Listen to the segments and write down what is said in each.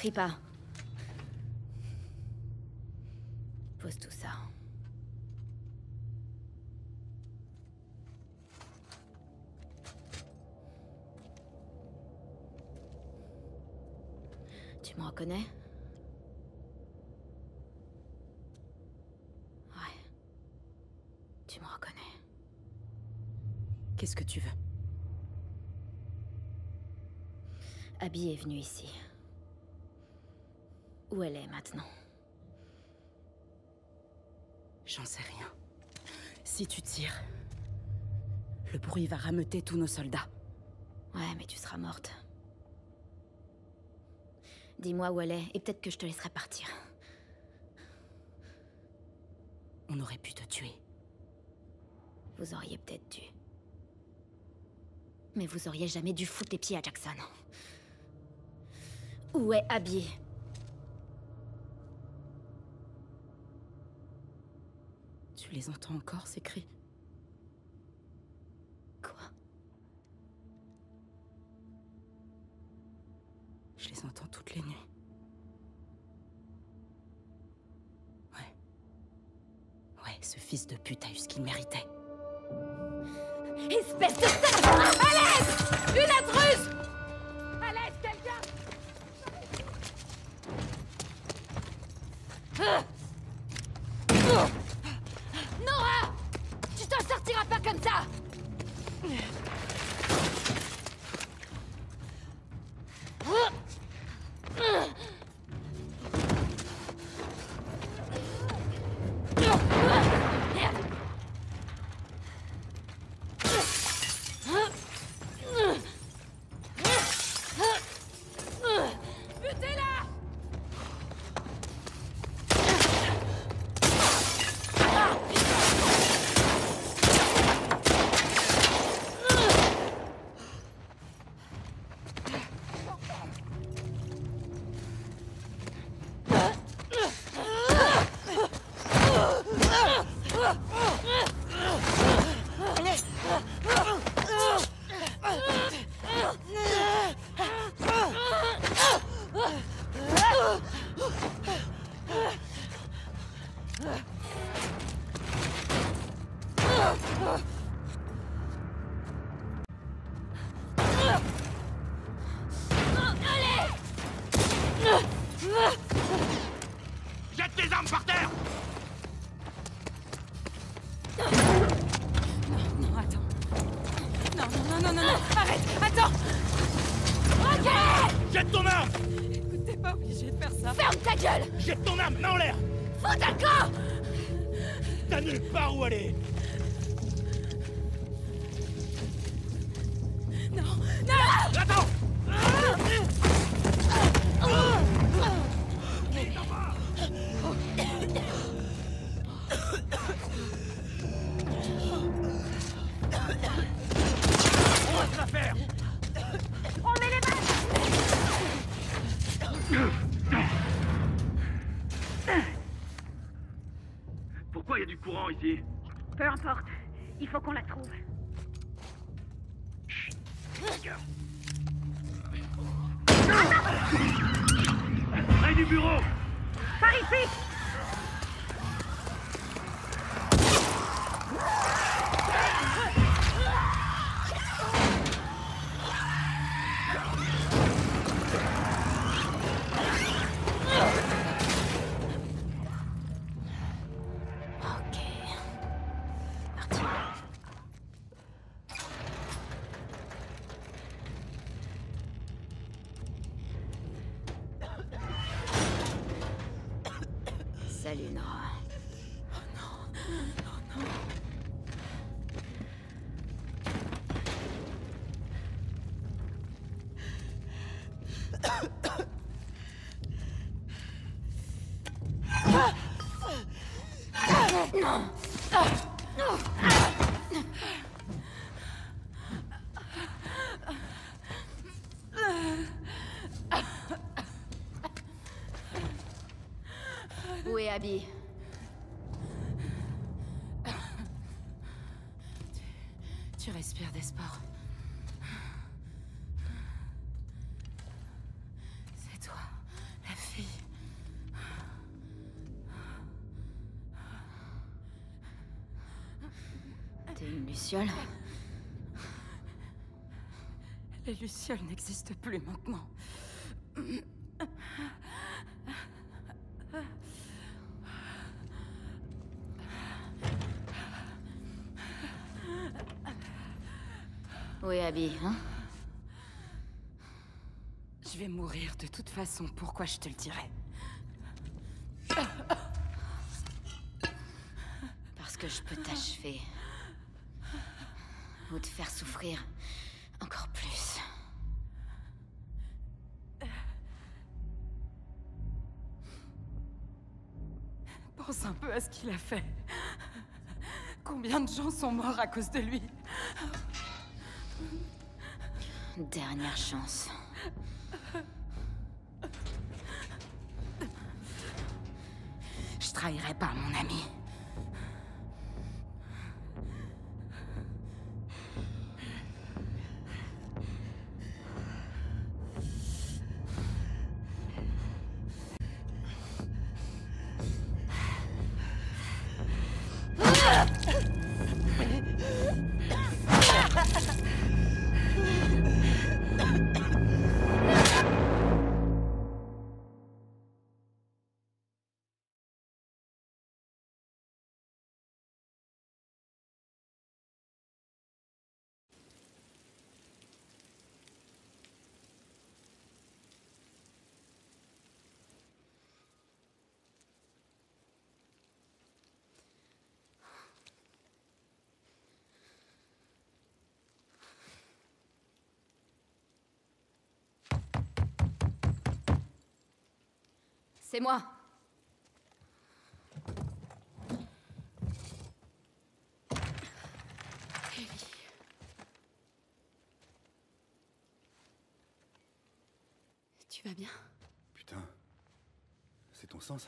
Crie pas. Pose tout ça. Tu me reconnais? Ouais. Tu me reconnais. Qu'est-ce que tu veux? Abby est venue ici. Où elle est maintenant? J'en sais rien. Si tu tires, le bruit va rameuter tous nos soldats. Ouais, mais tu seras morte. Dis-moi où elle est, et peut-être que je te laisserai partir. On aurait pu te tuer. Vous auriez peut-être dû. Mais vous auriez jamais dû foutre les pieds à Jackson. Où est Abby? Tu les entends encore, ces cris? Quoi? Je les entends toutes les nuits. Ouais, ce fils de pute a eu ce qu'il méritait. Espèce de sale! À l'aide! Une intruse! À l'aide, quelqu'un! Nora! Tu t'en sortiras pas comme ça! Jette tes armes par terre! Non, attends. Non, arrête, attends! Ok! Jette ton arme! Écoute, t'es pas obligé de faire ça. Ferme ta gueule! Jette ton arme, main en l'air! Fous ta camp! T'as nulle part où aller! Non! Attends! On va se la faire! On met les balles! Pourquoi il y a du courant ici? Peu importe. Il faut qu'on la trouve. Regarde. Près du bureau! Par ici! Ok. Parti. Salut, Nora. Où est Abby? Tu respires d'espoir. C'est toi, Lucioles? Les Lucioles n'existent plus maintenant. Où est Abby, hein? Je vais mourir de toute façon, pourquoi je te le dirais? Parce que je peux t'achever. Ou te faire souffrir encore plus. Pense un peu à ce qu'il a fait. Combien de gens sont morts à cause de lui? Dernière chance. Je trahirai pas mon ami. C'est moi. Ellie. Tu vas bien? Putain. C'est ton sang, ça?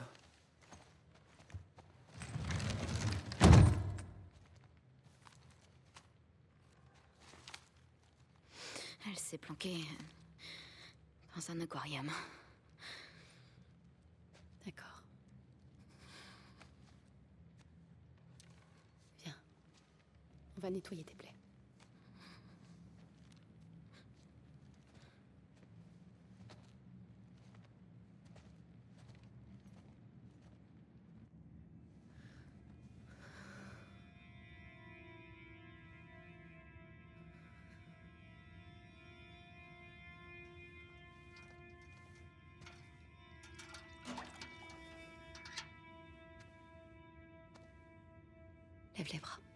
Elle s'est planquée dans un aquarium. D'accord. Viens. On va nettoyer tes plaies. Lève les bras.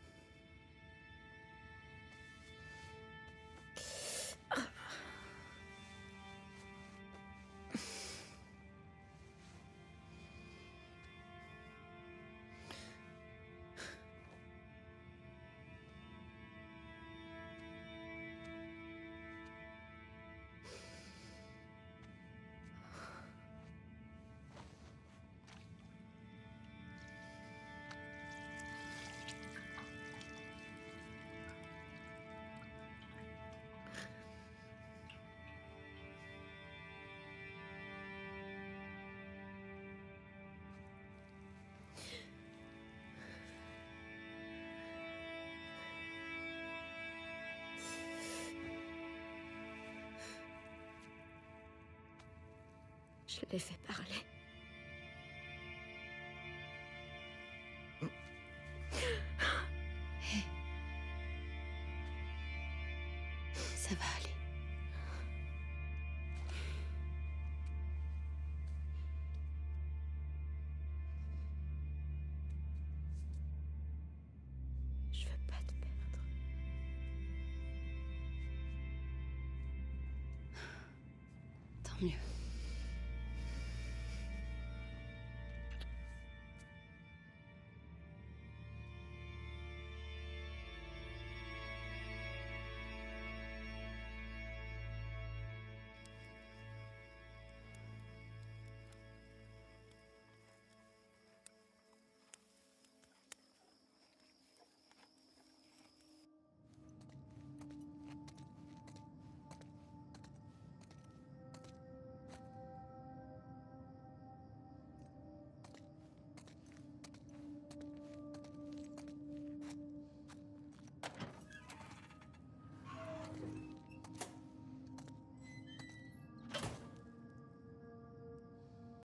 Je l'ai fait parler. Hé. Ça va aller. Je veux pas te perdre. Tant mieux.